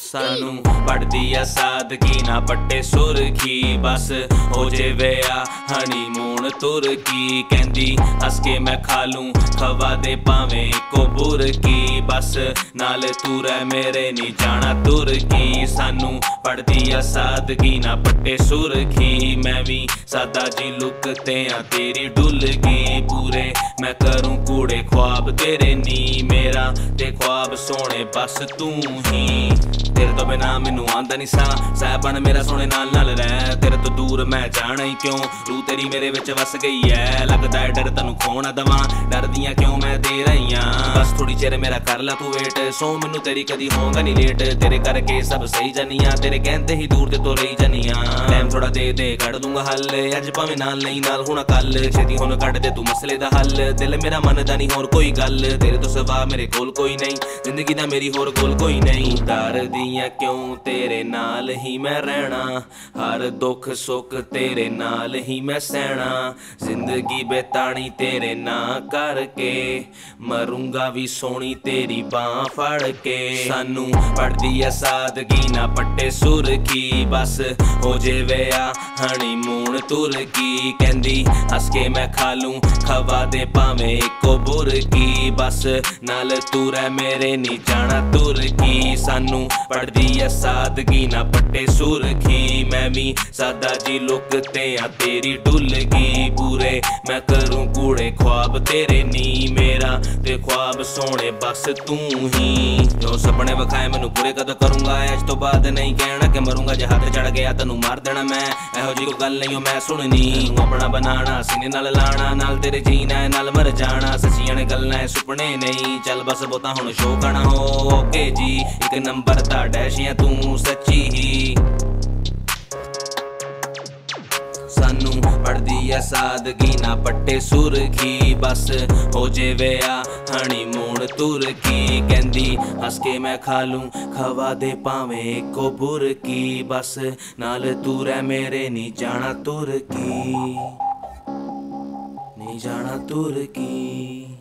सानू पढ़दी आ सादगी ना पट्टे सुरखी बस हो जे विआह हनीमून तुरकी कहंदी हस के मैं खा लूं खवा दे भावें इको बुरकी बस नाल तू रह मेरे नी जाना तुरकी सानू पढ़दी आ सादगी ना पट्टे सुरखी मैं भी सादा जी लुक ते आ तेरी डुलगी पूरे मैं करूं कूड़े ख्वाब तेरे नी मेरा ते ख्वाब सोने बस तू ही तेरे तो बिना मैनू आंदा नहीं सा बन मेरा सोने नाल नाल रह तेरे तो दूर मैं जाना ही क्यों रू तेरी मेरे विच वस गई है लगदा है डर तैनू खोना दवा डरदियां क्यों मैं दे रही हां बस थोड़ी चिर मेरा कर ला तू वेट सो मैनू तेरी कदी होगा नहीं लेट तेरे करके सब सही जानियां तेरे कहते ही दूर ते तो रही जानियां टाइम थोड़ा दे दे कड़ दूंगा हल अज भावें नाल नहीं नाल होना कल छेती हुण कड़ दे तू मसले दा हल दिल मेरा मनदा नहीं होर कोई गल तेरे तो सिवा मेरे कोल कोई नहीं जिंदगी दा मेरी होर कोल कोई नहीं डरदियां क्यों तेरे नाल ही मैं रहना हर दुख सुख तेरे नाल ही मैं सहना जिंदगी बेतानी तेरे ना करके मरूंगा भी सोनी तेरी बां फड़ के सानू पढ़दी आ सादगी ना पट्टे सुरखी बस हो जे विआह हनीमून तुरकी कहंदी हस के मैं खा लूं खवा दे भावें इको बुरकी बस नाल तू रह मेरे नी जाना तुरकी सानू पढ़दी आ सादगी ना पट्टे सुरखी मैं भी सादा जी लुक ते आ तेरी डुलगी पूरे मैं करूं कूड़े ख्वाब तेरे नी मेरा ते ख्वाब सोने बस तू ही जो सपने विखाए मैनू पूरे कद करूंगा अज तो बाद नहीं कहना कि मरूंगा जे हाथ चढ़ गया तैनू मार देना मैं एहो जी कोई गल नहीं मैं सुननी अपना बनाना सीने नाल लाना नाल तेरे जीना है नाल मर जाना सच्चियां ने गल्लां सुपने नहीं चल बस बोता हुण शो करना हो ओके जी एक नंबर दा डैश है तू सच्ची ही सानू पढ़दी आ सादगी ना पट्टे सुरखी बस हो जे विआह हनीमून तुरकी कहंदी हस के मैं खा लूं खवा दे भावें इको बुरकी बस नाल तू रह मेरे नी जाना तुरकी नी जाना तुरकी।